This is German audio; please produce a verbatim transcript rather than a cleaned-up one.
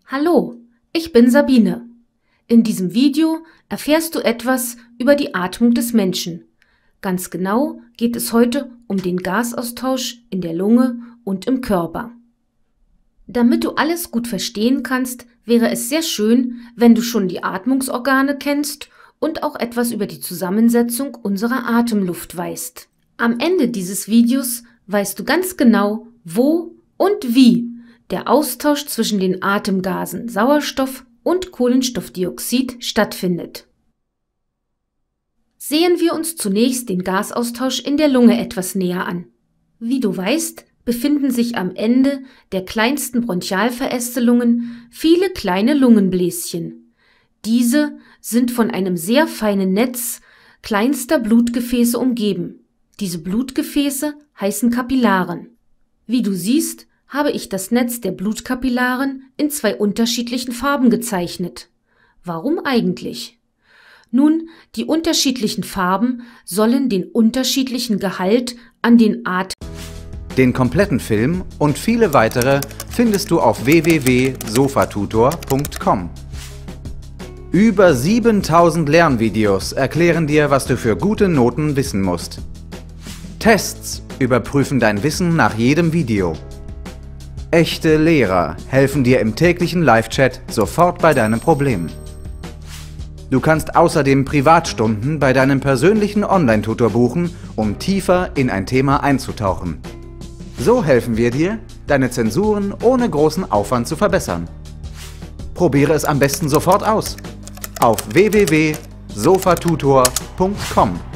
Hallo, ich bin Sabine. In diesem Video erfährst du etwas über die Atmung des Menschen. Ganz genau geht es heute um den Gasaustausch in der Lunge und im Körper. Damit du alles gut verstehen kannst, wäre es sehr schön, wenn du schon die Atmungsorgane kennst und auch etwas über die Zusammensetzung unserer Atemluft weißt. Am Ende dieses Videos weißt du ganz genau, wo und wie der Austausch zwischen den Atemgasen Sauerstoff und Kohlenstoffdioxid stattfindet. Sehen wir uns zunächst den Gasaustausch in der Lunge etwas näher an. Wie du weißt, befinden sich am Ende der kleinsten Bronchialverästelungen viele kleine Lungenbläschen. Diese sind von einem sehr feinen Netz kleinster Blutgefäße umgeben. Diese Blutgefäße heißen Kapillaren. Wie du siehst, habe ich das Netz der Blutkapillaren in zwei unterschiedlichen Farben gezeichnet. Warum eigentlich? Nun, die unterschiedlichen Farben sollen den unterschiedlichen Gehalt an den Atem. Den kompletten Film und viele weitere findest du auf w w w punkt sofatutor punkt com. Über siebentausend Lernvideos erklären dir, was du für gute Noten wissen musst. Tests überprüfen dein Wissen nach jedem Video. Echte Lehrer helfen dir im täglichen Live-Chat sofort bei deinem Problem. Du kannst außerdem Privatstunden bei deinem persönlichen Online-Tutor buchen, um tiefer in ein Thema einzutauchen. So helfen wir dir, deine Zensuren ohne großen Aufwand zu verbessern. Probiere es am besten sofort aus auf w w w punkt sofatutor punkt com.